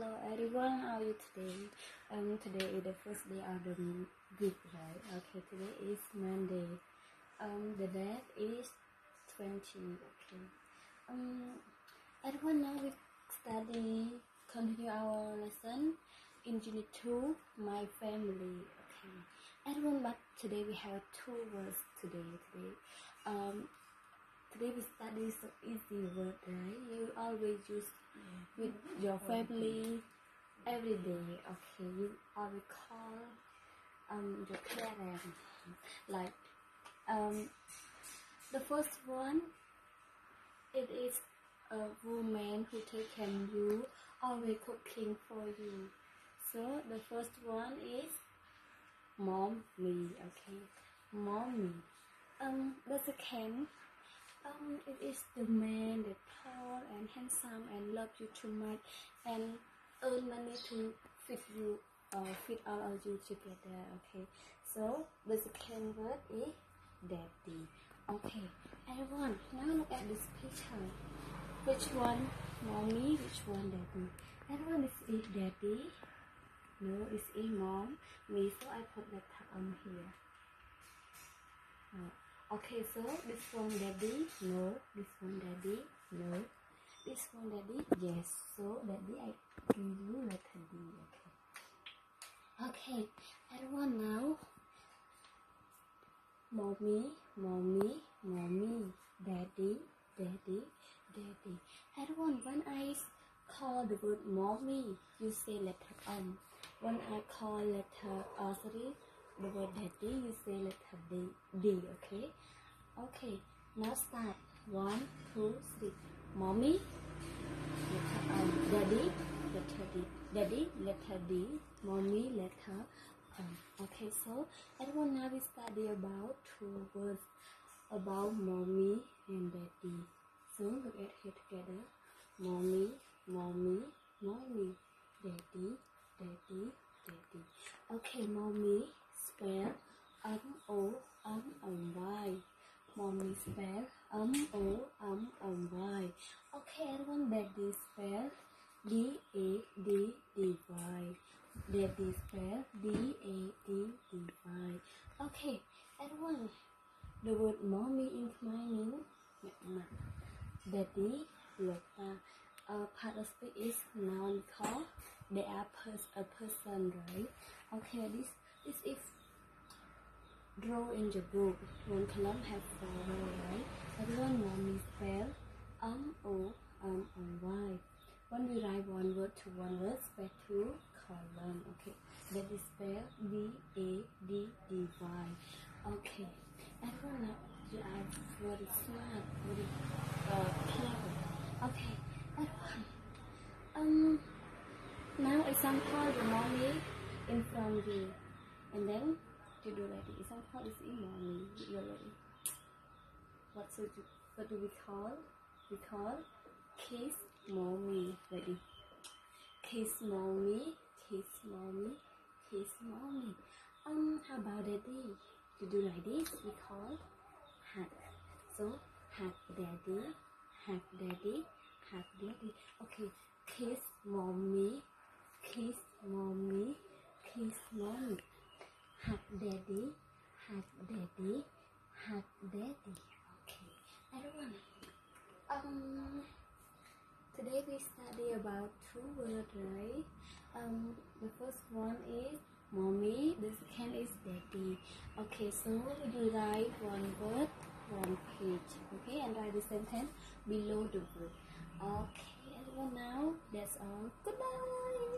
Hello everyone, how are you today? Today is the first day of the week, right? Okay, today is Monday. The date is 20. Okay. Everyone now we continue our lesson in Unit 2, my family. Okay. Everyone, but today we have two words today. Today we study so easy word, right? You always use with your family every day. Okay, you always call your parents. Like the first one, it is a woman who take care of you, always cooking for you. So the first one is mommy. Okay, mommy. The second. It is the man that tall and handsome and love you too much and earn money to feed you, feed all of you together. Okay, so the second word is daddy. Okay, everyone, now look at this picture. Which one mommy? Which one daddy? Everyone, this is daddy. No, it's a mom. Me, so I put the tag on here. Okay, so this one daddy, no. This one daddy, no. This one daddy, yes. So daddy, I give you letter D. Okay. Okay, everyone now. Mommy, daddy. Everyone, when I call the word mommy, you say letter M. When I call the word daddy, you say letter D. Okay. Okay. Now start. 1, 2, 3. Mommy, letter daddy, letter D. Daddy, letter D. Mommy, letter M. Okay. So everyone, now we study about two words about mommy and daddy. So look at here together. Mommy, daddy. Okay, mommy spell M-O-M-M-Y. Mommy spell M-O-M-M-Y. Okay, everyone, daddy spell D-A-D-D-Y. Daddy spell D-A-D-D-Y. Okay, everyone, the word mommy in meaning daddy, part of speech is noun because they are a person, right? Okay, this is draw in the book. One column have 4 rows, right? Everyone, mommy spell M-O-M-M-Y. When we write one word to one word, spell 2 column. Okay, daddy spell D-A-D-D-Y. Okay, everyone, you are very smart, very clever. Okay, everyone. Now example the mommy in front of you, and then you do like this. Example is in mommy. You ready? What do we call? We call kiss mommy. Ready? Kiss mommy. How about daddy? You do like this. We call hug. So hug daddy. Okay, kiss mommy. Hug daddy. Okay, everyone. Today we study about two words, right? The first one is mommy. The second is daddy. Okay, so you write one word, one page. Okay, and write the sentence below the word. Okay, everyone. Now that's all. Goodbye.